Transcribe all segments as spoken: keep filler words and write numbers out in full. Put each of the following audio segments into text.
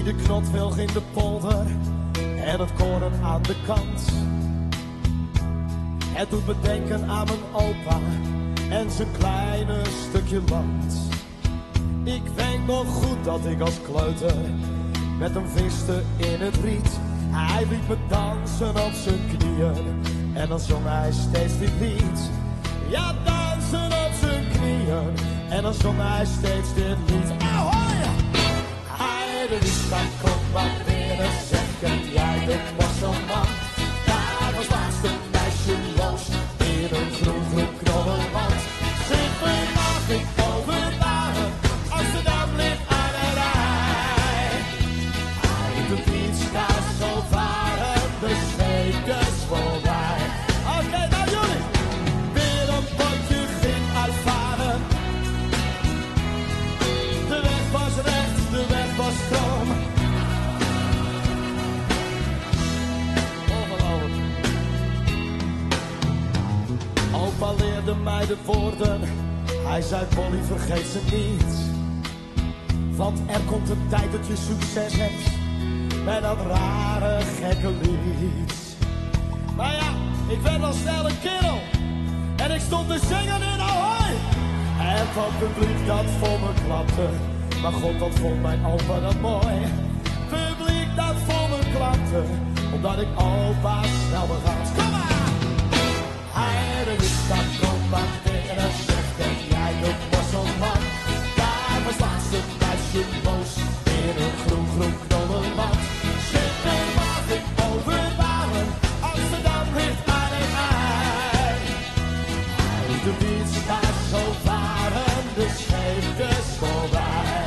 Je knotwilg in de polder en het koren aan de kant. Het doet me denken aan mijn opa en zijn kleine stukje land. Ik weet nog goed dat ik als kleuter met hem viste in het riet. Hij liet me dansen op zijn knieën en dan zong hij steeds dit lied. Ja, dansen op zijn knieën en dan zong hij steeds dit lied. Ahoy! Hij de liefstad komt wat binnen, zeg ken jij de bosselman? Daar was laatst een meisje los in een groen groen knollenland. Zeg me mag ik overwaren, Amsterdam ligt aan de rij. Hij doet iets, gaat zo varen, de scheepjes voorbij. Oké, okay, nou jullie, weer een potje ging uitvaren. De weg was recht, de weg was stroom. Opa leerde mij de woorden, hij zei Polly vergeet ze niet. Want er komt een tijd dat je succes hebt met dat rare gekke lied. Maar ja, ik werd al snel een kerel en ik stond te zingen in Ahoy. En van het publiek dat voor me klapte, maar god wat vond mijn opa dat mooi. Publiek dat voor me klapte, omdat ik opa snel begaat. Kom maar! Hij de liefstad komt maar binnen, zegt en jij de bosselman. Daar was laatst een meisje boos in een groen groen knollenland. Zitten mag ik overwaren, Amsterdam ligt aan een ei. Hij doet iets, maar zo varen de scheepjes voorbij.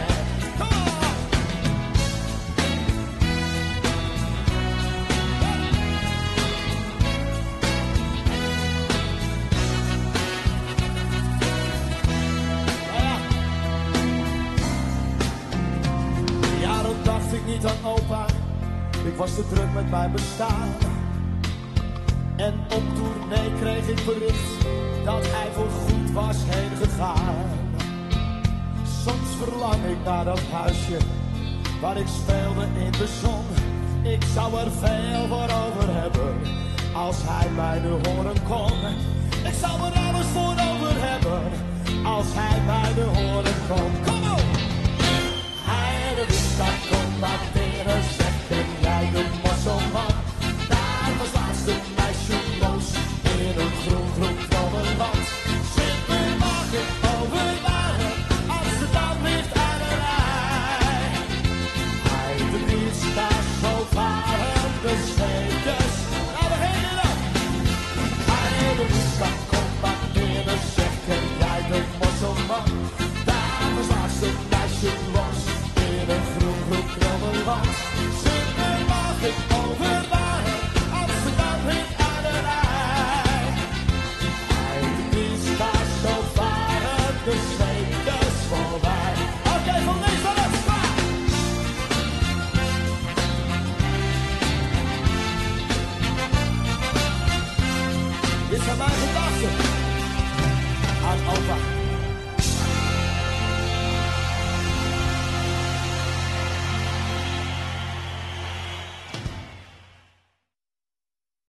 Niet aan opa, ik was te druk met mijn bestaan. En op tournee kreeg ik bericht dat hij voor goed was heen gegaan. Soms verlang ik naar dat huisje waar ik speelde in de zon. Ik zou er veel voor over hebben als hij mij nu horen kon. Ik zou er alles voor over hebben als hij mij nu horen kon. Kom op! Hij de liefstad komt maar binnen, zeg ken jij de bosselman? Daar was laatst een meisje los in een groen groen knollenland. Zitten mag ik overwaren, Amsterdam ligt aan de rij. Hij de liefstad zo varen, de scheepjes. Nou, we gaan hier dan. Hij de liefstad komt maar binnen, zeg ken jij de bosselman? Daar was laatst een meisje los in een groen groen knollenland.